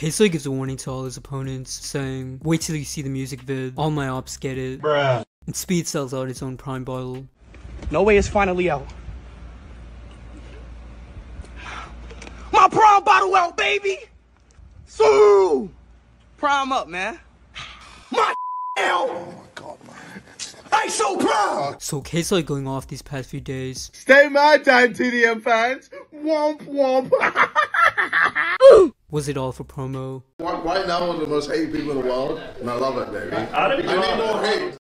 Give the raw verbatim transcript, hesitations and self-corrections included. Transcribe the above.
K S I gives a warning to all his opponents, saying, wait till you see the music vid, all my ops get it. Bruh. And Speed sells out his own Prime bottle. No way is finally out. My Prime bottle out, baby! So Prime up, man. My out! Oh my god, man. I so proud! So K S I going off these past few days. Stay mad down, T D M fans. Womp womp. Was it all for promo? Right now, one of the most hated people in the world, and I love it, baby. I need more hate.